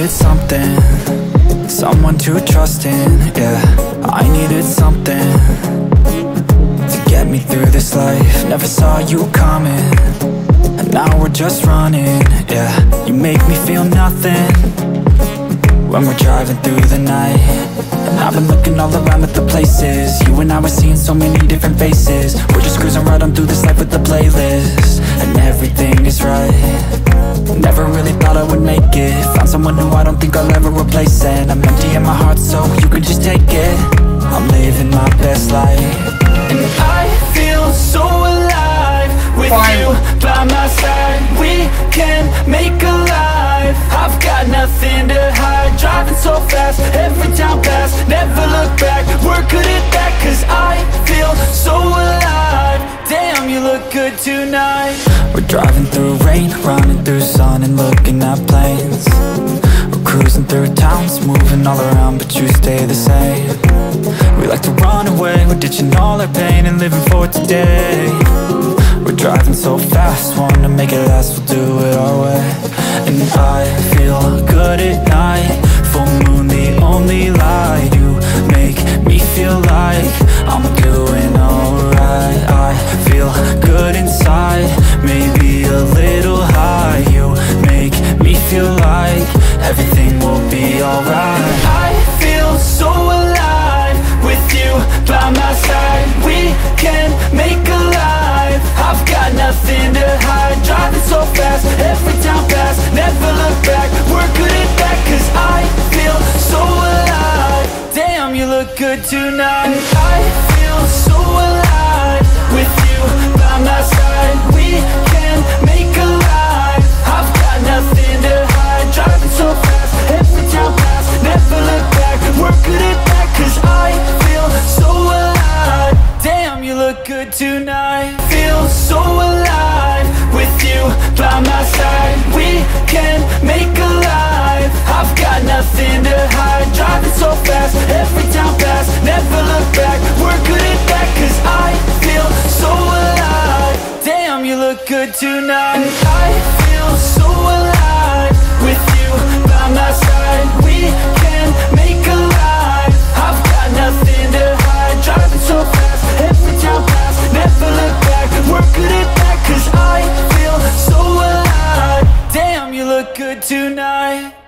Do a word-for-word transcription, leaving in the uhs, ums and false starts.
needed something, someone to trust in, yeah. I needed something to get me through this life. Never saw you coming, and now we're just running, yeah. You make me feel nothing when we're driving through the night. And I've been looking all around at the places you and I were seeing so many different faces. We're just cruising right on through this life with the playlist, and everything is right. Never really thought I would make it. Found someone who I don't think I'll ever replace, and I'm empty in my heart, so you could just take it. I'm living my best life, and I feel so alive with Fine. you by my side. We can make a life. I've got nothing to hide. Driving so fast, every town pass. Never look back, we're good at that. Cause I feel so alive. Damn, you look good tonight. We're driving through rain, running through sun, and looking at planes. We're cruising through towns, moving all around, but you stay the same. We like to run away, we're ditching all our pain and living for today. We're driving so fast, wanna make it last, we'll do it our way. And I feel good at night, full moon the only light. You make me feel like I'm doing alright. I feel good inside, maybe a little high. You make me feel like everything will be alright. I feel so alive with you by my side. We can make a life. I've got nothing to hide. Driving so fast, every town pass. Never look back, we're good at that. Cause I feel so alive. Damn, you look good tonight. And I feel so alive with you by my side. We can make a life. I've got nothing to hide. Driving so fast, every town pass. Never look back, we're good at that. Cause I feel so alive. Damn, you look good tonight. Feel so alive with you by my side. We can make a life. I've got nothing to hide. Driving so fast, every town pass. Never look back, we're good at that. Cause I feel so alive. Damn, you look good tonight. And I feel so alive with you by my side. We can make a life. I've got nothing to hide. Driving so fast, every town pass. Never look back, we're good at that. Cause I feel so alive. Damn, you look good tonight.